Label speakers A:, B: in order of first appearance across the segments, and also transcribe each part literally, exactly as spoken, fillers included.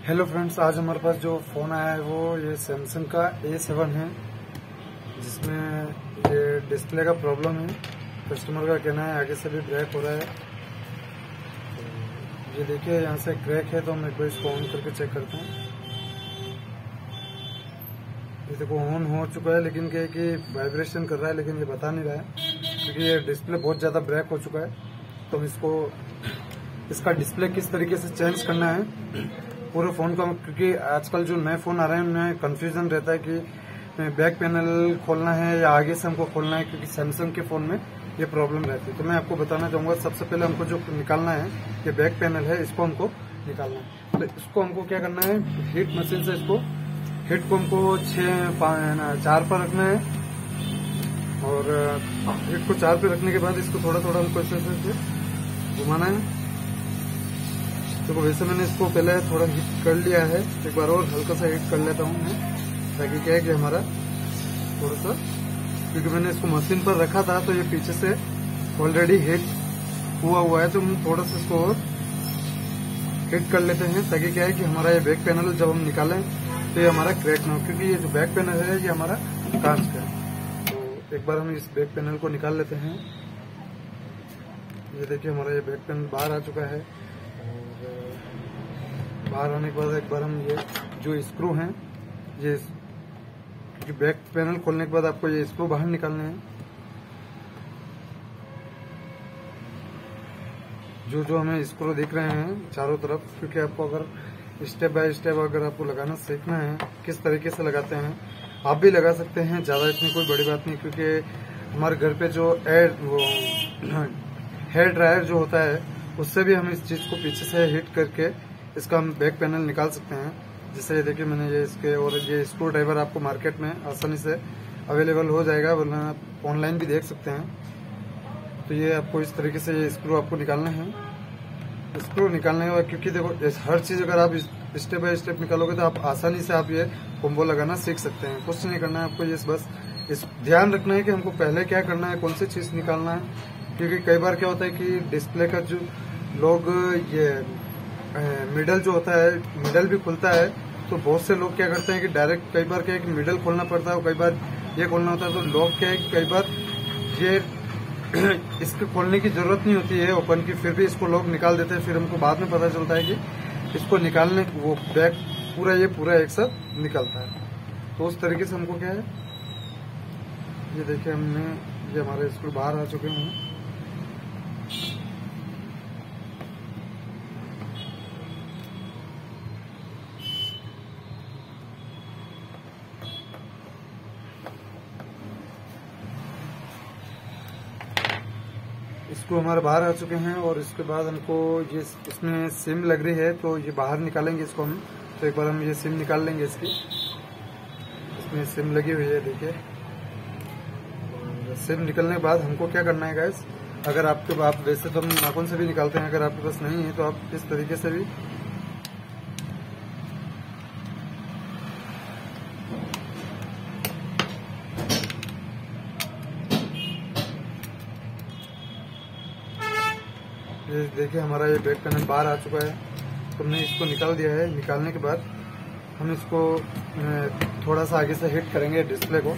A: Hello friends, आज हमारे पास जो फ़ोन आया है वो ये सैमसंग का ए सेवन है, जिसमें ये डिस्प्ले का प्रॉब्लम है। कस्टमर का कहना है आगे से भी ब्रेक हो रहा है। तो ये देखिए यहाँ से क्रैक है, तो हम एक बार इसको ऑन करके चेक करते हैं। ये देखो ऑन हो चुका है, लेकिन क्या है कि वाइब्रेशन कर रहा है, लेकिन ये बता नहीं रहा है क्योंकि ये डिस्प्ले बहुत ज़्यादा ब्रेक हो चुका है। तो हम इसको इसका डिस्प्ले किस तरीके से चेंज करना है पूरे फ़ोन का, क्योंकि आजकल जो नए फ़ोन आ रहे हैं उनमें कंफ्यूजन रहता है कि बैक पैनल खोलना है या आगे से हमको खोलना है, क्योंकि सैमसंग के फ़ोन में ये प्रॉब्लम रहती है। तो मैं आपको बताना चाहूँगा, सबसे पहले हमको जो निकालना है ये बैक पैनल है, इसको हमको निकालना है। तो इसको हमको क्या करना है, हीट मशीन से इसको हीट को हमको छः चार पर रखना है, और हीट को चार पे रखने के बाद इसको थोड़ा थोड़ा हमको ऐसे ऐसे घुमाना है। तो वैसे मैंने इसको पहले थोड़ा हीट कर लिया है, एक बार और हल्का सा हीट कर लेता हूँ मैं, ताकि क्या है कि हमारा थोड़ा सा, क्योंकि मैंने इसको मशीन पर रखा था तो ये पीछे से ऑलरेडी हीट हुआ हुआ है। तो हम थोड़ा सा इसको और हीट कर लेते हैं, ताकि क्या है कि हमारा ये बैक पैनल जब हम निकालें तो ये हमारा क्रैक ना हो, क्योंकि ये जो बैक पैनल है ये हमारा कांच का है। तो एक बार हम इस बैक पैनल को निकाल लेते हैं। ये देखिए हमारा ये बैक पैनल बाहर आ चुका है, और बाहर आने के बाद एक बार हम ये जो स्क्रू हैं, ये क्योंकि बैक पैनल खोलने के बाद आपको ये स्क्रू बाहर निकालने हैं। जो जो हमें स्क्रू दिख रहे हैं चारों तरफ, क्योंकि आपको अगर स्टेप बाय स्टेप अगर आपको लगाना सीखना है किस तरीके से लगाते हैं, आप भी लगा सकते हैं, ज़्यादा इतनी कोई बड़ी बात नहीं। क्योंकि हमारे घर पे जो एयर वो हेयर ड्रायर जो होता है, उससे भी हम इस चीज़ को पीछे से हीट करके इसका हम बैक पैनल निकाल सकते हैं। जैसे ये देखिए मैंने ये इसके, और ये स्क्रू ड्राइवर आपको मार्केट में आसानी से अवेलेबल हो जाएगा, वरना आप ऑनलाइन भी देख सकते हैं। तो ये आपको इस तरीके से ये स्क्रू आपको निकालना है। स्क्रू निकालने के बाद, क्योंकि देखो हर चीज़ अगर आप स्टेप बाय स्टेप निकालोगे तो आप आसानी से आप ये कॉम्बो लगाना सीख सकते हैं। कुछ नहीं करना है आपको, ये बस इस ध्यान रखना है कि हमको पहले क्या करना है, कौन सी चीज़ निकालना है। क्योंकि कई बार क्या होता है कि डिस्प्ले का जो लोग ये मिडल जो होता है, मिडल भी खुलता है, तो बहुत से लोग क्या करते हैं कि डायरेक्ट, कई बार क्या है कि मिडल खोलना पड़ता है और कई बार ये खोलना होता है। तो लोग क्या है कि कई बार ये इसके खोलने की जरूरत नहीं होती है ओपन की, फिर भी इसको लोग निकाल देते हैं। फिर हमको बाद में पता चलता है कि इसको निकालने वो बैक पूरा ये पूरा एक साथ निकलता है। तो उस तरीके से हमको क्या है, ये देखिए हमने ये हमारे स्क्रू बाहर आ चुके हैं। इसको हमारे बाहर आ चुके हैं, और इसके बाद हमको ये इसमें सिम लग रही है, तो ये बाहर निकालेंगे इसको हम। तो एक बार हम ये सिम निकाल लेंगे इसकी, इसमें सिम लगी हुई है देखिए। सिम निकलने के बाद हमको क्या करना है गाइस, अगर आपके आप वैसे तो हम नाखून से भी निकालते हैं, अगर आपके पास नहीं है तो आप इस तरीके से भी ये देखिए हमारा ये बैक पैनल बाहर आ चुका है। तो हमने इसको निकाल दिया है। निकालने के बाद हम इसको थोड़ा सा आगे से हिट करेंगे डिस्प्ले को।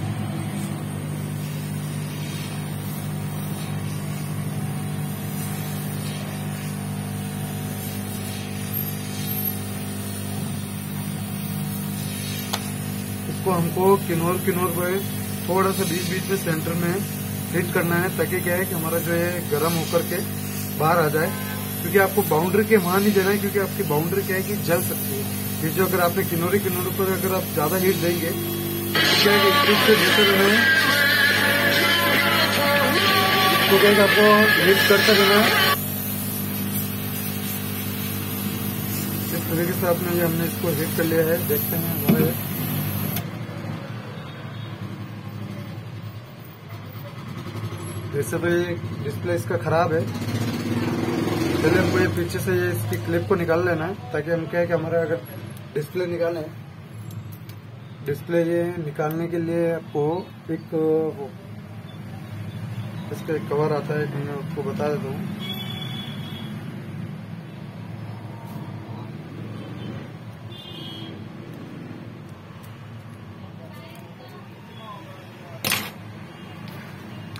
A: इसको हमको किनोर किनोर पे थोड़ा सा बीच बीच में सेंटर में हिट करना है, ताकि क्या है कि हमारा जो है गर्म होकर के बाहर आ जाए। क्योंकि आपको बाउंड्री के वहां नहीं देना है, क्योंकि आपकी बाउंड्री क्या है कि जल सकती है। ये जो अगर आपने किनोरी किनोरी पर अगर आप ज्यादा हीट देंगे तो क्या है कि से भीतर है, इसको क्या है कि आपको हीट करते रहना है। इस तरीके से आपने ये हमने इसको हीट कर लिया है। देखते हैं हमारे वैसे तो ये डिस्प्ले इसका खराब है। पहले हमको ये पीछे से ये इसकी क्लिप को निकाल लेना है, ताकि हम क्या है कि हमारा अगर डिस्प्ले निकालें, डिस्प्ले ये निकालने के लिए आपको एक वो इसका एक कवर आता है, मैं आपको बता देता हूँ।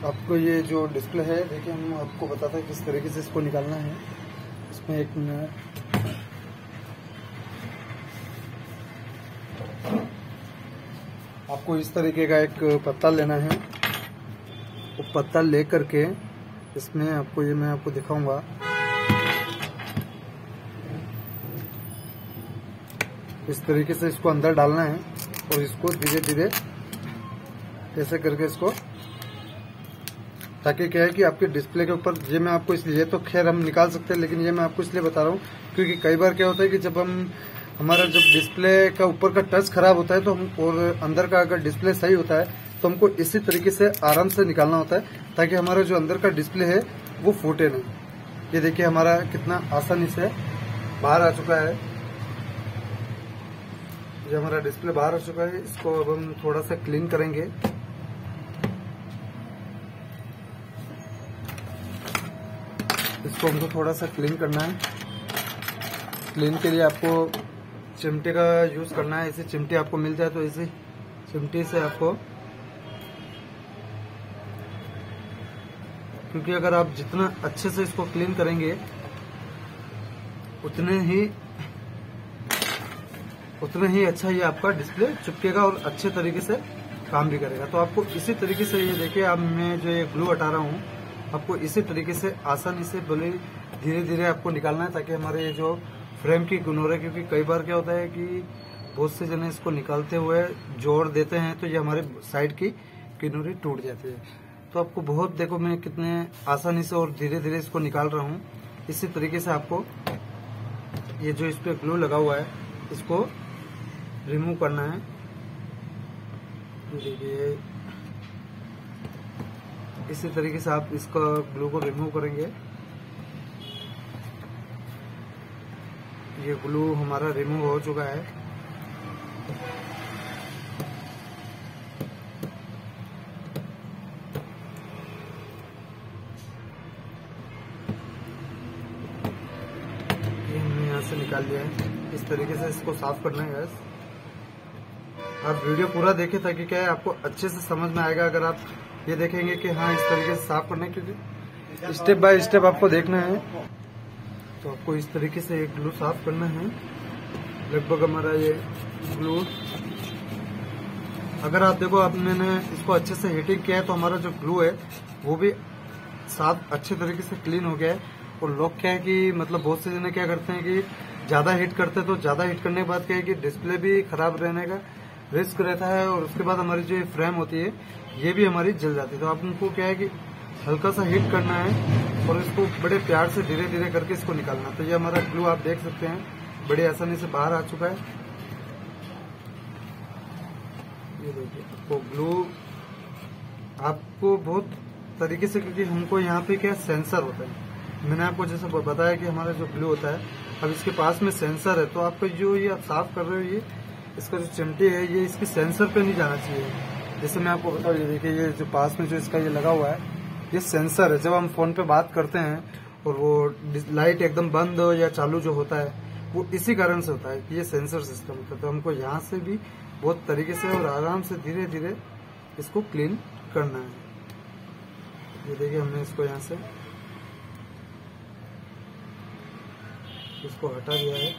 A: आपको ये जो डिस्प्ले है, देखिए हम आपको बताते हैं किस तरीके से इसको निकालना है। इसमें एक मिनट, आपको इस तरीके का एक पत्ता लेना है। वो पत्ता ले करके इसमें आपको ये मैं आपको दिखाऊंगा। इस तरीके से इसको अंदर डालना है और इसको धीरे धीरे ऐसे करके इसको, ताकि क्या है कि आपके डिस्प्ले के ऊपर, ये मैं आपको इसलिए, तो खैर हम निकाल सकते हैं, लेकिन ये मैं आपको इसलिए बता रहा हूँ क्योंकि कई बार क्या होता है कि जब हम हमारा जब डिस्प्ले का ऊपर का टच खराब होता है तो हम, और अंदर का अगर डिस्प्ले सही होता है तो हमको इसी तरीके से आराम से निकालना होता है, ताकि हमारा जो अंदर का डिस्प्ले है वो फूटे नहीं। ये देखिए हमारा कितना आसानी से बाहर आ चुका है। ये हमारा डिस्प्ले बाहर आ चुका है। इसको अब हम थोड़ा सा क्लीन करेंगे। इसको हमको थोड़ा सा क्लीन करना है। क्लीन के लिए आपको चिमटे का यूज करना है। ऐसी चिमटी आपको मिल जाए तो इसी चिमटी से आपको, क्योंकि अगर आप जितना अच्छे से इसको क्लीन करेंगे उतने ही उतने ही अच्छा ये आपका डिस्प्ले चिपकेगा और अच्छे तरीके से काम भी करेगा। तो आपको इसी तरीके से, ये देखिए अब मैं जो ये ग्लू हटा रहा हूँ, आपको इसी तरीके से आसानी से भले धीरे धीरे आपको निकालना है, ताकि हमारे ये जो फ्रेम की किनारे, क्योंकि कई बार क्या होता है कि बहुत से जने इसको निकालते हुए जोड़ देते हैं तो ये हमारे साइड की किनारे टूट जाती है। तो आपको बहुत, देखो मैं कितने आसानी से और धीरे धीरे इसको निकाल रहा हूँ। इसी तरीके से आपको ये जो इस पे ग्लू लगा हुआ है इसको रिमूव करना है। देखिए इसी तरीके से आप इसका ग्लू को रिमूव करेंगे। ये ग्लू हमारा रिमूव हो चुका है। ये हमने यहाँ से निकाल लिया है। इस तरीके से इसको साफ करना है। गैस आप वीडियो पूरा देखें ताकि क्या है आपको अच्छे से समझ में आएगा। अगर आप ये देखेंगे कि हाँ इस तरीके से साफ करना है, क्योंकि स्टेप बाय स्टेप आपको देखना है। तो आपको इस तरीके से एक ग्लू साफ करना है। लगभग हमारा ये ग्लू, अगर आप देखो आप मैंने इसको अच्छे से हीटिंग किया है तो हमारा जो ग्लू है वो भी साफ अच्छे तरीके से क्लीन हो गया है। और लोग क्या है कि मतलब बहुत से जने क्या करते हैं कि ज्यादा हीट करते हैं, तो ज्यादा हीट करने के बाद क्या है कि डिस्प्ले भी खराब रहने का रिस्क रहता है और उसके बाद हमारी जो फ्रेम होती है ये भी हमारी जल जाती है। तो आपको क्या है कि हल्का सा हीट करना है और इसको बड़े प्यार से धीरे धीरे करके इसको निकालना। तो ये हमारा ग्लू आप देख सकते हैं बड़ी आसानी से बाहर आ चुका है। ये देखिए आपको ग्लू आपको बहुत तरीके से, क्योंकि हमको यहाँ पे क्या सेंसर होता है, मैंने आपको जैसे बताया कि हमारा जो ग्लू होता है, अब इसके पास में सेंसर है। तो आपका जो ये आप साफ कर रहे हो, ये इसका जो चिमटी है ये इसकी सेंसर पे नहीं जाना चाहिए। जैसे मैं आपको बताऊँ, ये देखिए ये जो पास में जो इसका ये लगा हुआ है ये सेंसर है। जब हम फोन पे बात करते हैं और वो लाइट एकदम बंद हो या चालू जो होता है वो इसी कारण से होता है कि ये सेंसर सिस्टम होता है। तो हमको यहाँ से भी बहुत तरीके से और आराम से धीरे धीरे इसको क्लीन करना है। ये देखिए हमने इसको यहाँ से इसको हटा दिया है।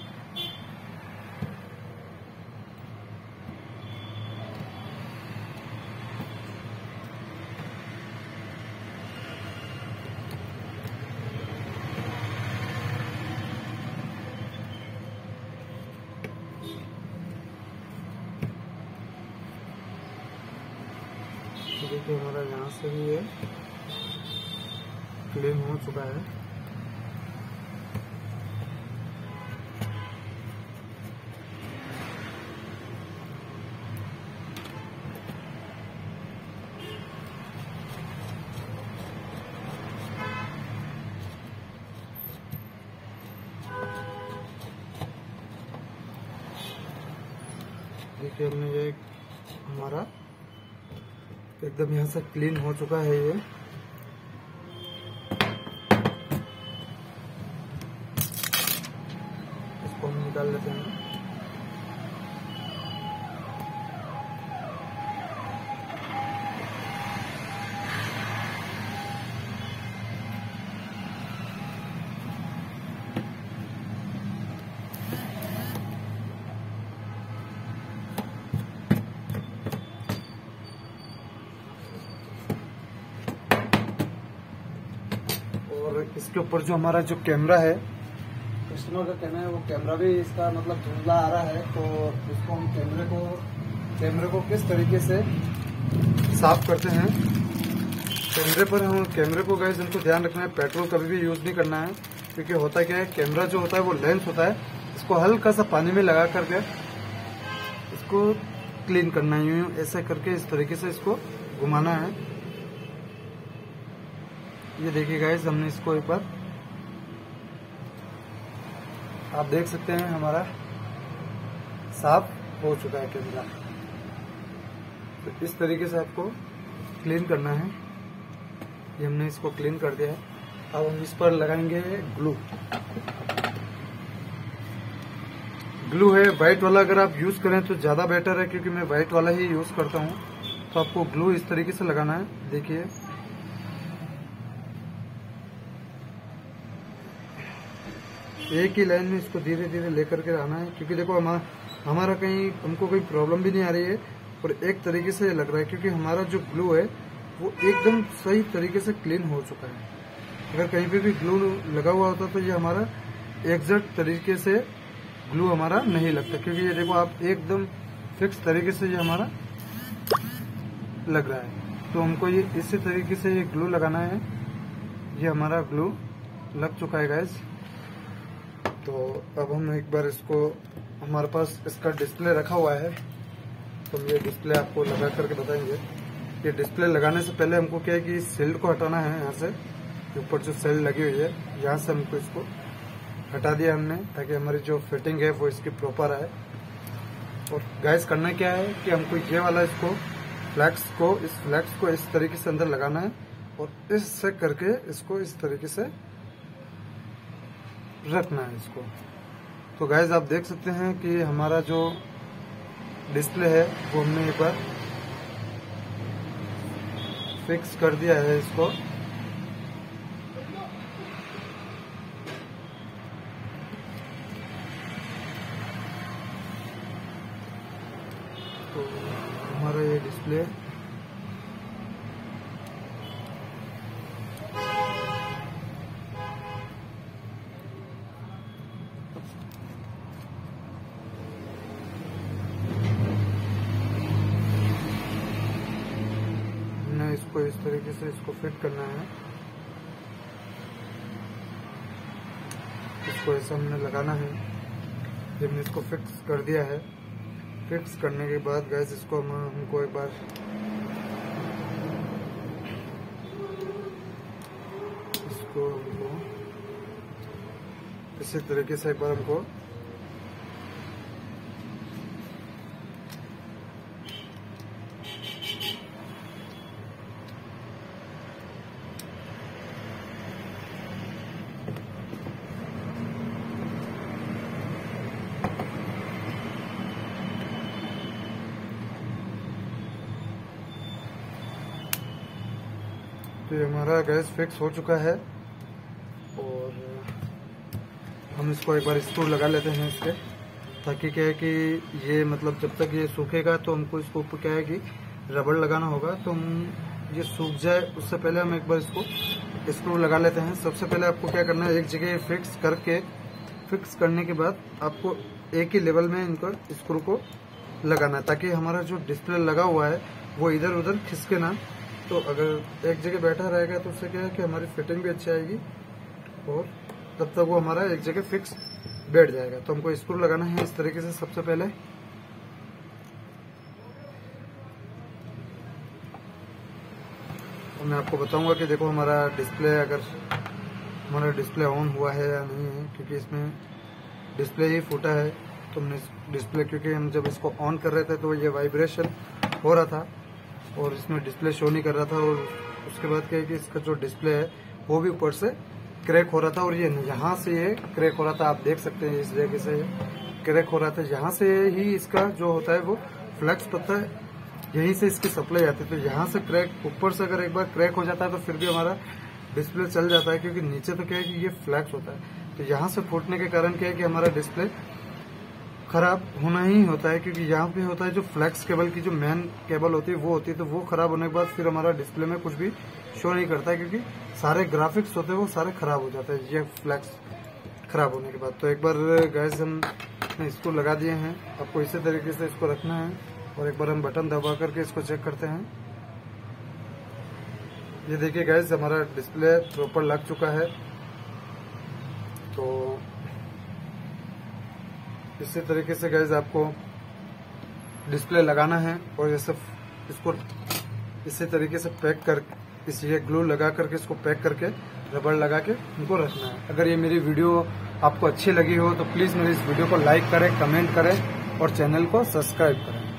A: देखिए हमारा यहाँ से भी ये क्लीन हो चुका है। देखिए हमने ये हमारा एकदम यहाँ से क्लीन हो चुका है। ये इसको हम निकाल लेते हैं। इसके ऊपर जो हमारा जो कैमरा है, कस्टमर का कहना है वो कैमरा भी इसका मतलब धुंधला आ रहा है, तो इसको हम कैमरे को कैमरे को किस तरीके से साफ करते हैं। कैमरे पर हम कैमरे को गाइस हमको ध्यान रखना है, पेट्रोल कभी भी यूज नहीं करना है, क्योंकि होता क्या है कैमरा जो होता है वो लेंस होता है, इसको हल्का सा पानी में लगा करके इसको क्लीन करना है, यूं ऐसे करके इस तरीके से इसको घुमाना है। ये देखिए गाइस हमने इसको एक बार आप देख सकते हैं हमारा साफ हो चुका है कैमरा। तो इस तरीके से आपको क्लीन करना है। ये हमने इसको क्लीन कर दिया है। अब हम इस पर लगाएंगे ग्लू। ग्लू है व्हाइट वाला, अगर आप यूज करें तो ज्यादा बेटर है, क्योंकि मैं व्हाइट वाला ही यूज करता हूँ। तो आपको ग्लू इस तरीके से लगाना है। देखिए एक ही लाइन में इसको धीरे धीरे लेकर के आना है, क्योंकि देखो हमारा हमारा कहीं हमको कोई प्रॉब्लम भी नहीं आ रही है और एक तरीके से लग रहा है, क्योंकि हमारा जो ग्लू है वो एकदम सही तरीके से क्लीन हो चुका है। अगर कहीं पे भी ग्लू लगा हुआ होता तो ये हमारा एग्जैक्ट तरीके से ग्लू हमारा नहीं लगता, क्योंकि ये देखो आप एकदम फिक्स तरीके से ये हमारा लग रहा है। तो हमको ये इसी तरीके से ये ग्लू लगाना है। ये हमारा ग्लू लग चुका है गाइस। तो अब हम एक बार इसको, हमारे पास इसका डिस्प्ले रखा हुआ है, तो हम ये डिस्प्ले आपको लगा करके बताएंगे। ये डिस्प्ले लगाने से पहले हमको क्या है कि इस सेल को हटाना है। यहाँ से ऊपर जो सेल लगी हुई है यहाँ से हमको इसको हटा दिया हमने, ताकि हमारी जो फिटिंग है वो इसकी प्रॉपर आए। और गाइस करना क्या है कि हमको ये वाला इसको फ्लैक्स को इस फ्लैक्स को इस तरीके से अंदर लगाना है और इससे करके इसको इस तरीके से रखना है इसको। तो गाइस आप देख सकते हैं कि हमारा जो डिस्प्ले है वो हमने एक बार फिक्स कर दिया है इसको। तो हमारा ये डिस्प्ले इसको इस तरीके से इसको फिट करना है। इसको ऐसा हमने लगाना है। जब हमने इसको फिक्स कर दिया है, फिक्स करने के बाद गैस इसको हम हमको एक बार इसको हमको इसी तरीके से एक बार हमको तो ये हमारा गैस फिक्स हो चुका है। और हम इसको एक बार स्क्रू लगा लेते हैं इसके, ताकि क्या है कि ये मतलब जब तक ये सूखेगा तो हमको इसको ऊपर क्या है कि रबड़ लगाना होगा। तो हम ये सूख जाए उससे पहले हम एक बार इसको स्क्रू लगा लेते हैं। सबसे पहले आपको क्या करना है, एक जगह फिक्स करके फिक्स करने के बाद आपको एक ही लेवल में इनको स्क्रू को लगाना है, ताकि हमारा जो डिस्प्ले लगा हुआ है वो इधर उधर खिसके ना। तो अगर एक जगह बैठा रहेगा तो उससे क्या है कि हमारी फिटिंग भी अच्छी आएगी और तब तक वो हमारा एक जगह फिक्स बैठ जाएगा। तो हमको स्क्रू लगाना है इस तरीके से। सबसे पहले तो मैं आपको बताऊंगा कि देखो हमारा डिस्प्ले, अगर हमारा डिस्प्ले ऑन हुआ है या नहीं है, क्योंकि इसमें डिस्प्ले ही फूटा है। तो हमने डिस्प्ले, क्योंकि हम जब इसको ऑन कर रहे थे तो ये वाइब्रेशन हो रहा था और इसमें डिस्प्ले शो नहीं कर रहा था। और उसके बाद क्या है कि इसका जो डिस्प्ले है वो भी ऊपर से क्रैक हो रहा था और ये यहाँ से ये क्रैक हो रहा था। आप देख सकते हैं इस जगह से क्रैक हो रहा था। यहाँ से ही इसका जो होता है वो फ्लैक्स पता है, यहीं से इसकी सप्लाई आती है। तो यहाँ से क्रैक, ऊपर से अगर एक बार क्रैक हो जाता है तो फिर भी हमारा डिस्प्ले चल जाता है, क्योंकि नीचे तो क्या है कि ये फ्लैक्स होता है। तो यहाँ से फूटने के कारण क्या है कि हमारा डिस्प्ले खराब होना ही होता है, क्योंकि यहाँ पे होता है जो फ्लैक्स केबल की जो मेन केबल होती है वो होती है। तो वो खराब होने के बाद फिर हमारा डिस्प्ले में कुछ भी शो नहीं करता है, क्योंकि सारे ग्राफिक्स होते हैं वो सारे खराब हो जाते हैं ये फ्लैक्स खराब होने के बाद। तो एक बार गैस हम इसको लगा दिए हैं, आपको इसी तरीके से इसको रखना है और एक बार हम बटन दबा करके इसको चेक करते हैं। ये देखिए गैस हमारा डिस्प्ले प्रॉपर लग चुका है। तो इसी तरीके से गैस आपको डिस्प्ले लगाना है और ये सब इसको इसी तरीके से पैक कर इस ये ग्लू लगा करके इसको पैक करके रबड़ लगा के इनको रखना है। अगर ये मेरी वीडियो आपको अच्छी लगी हो तो प्लीज मेरी इस वीडियो को लाइक करें, कमेंट करें और चैनल को सब्सक्राइब करें।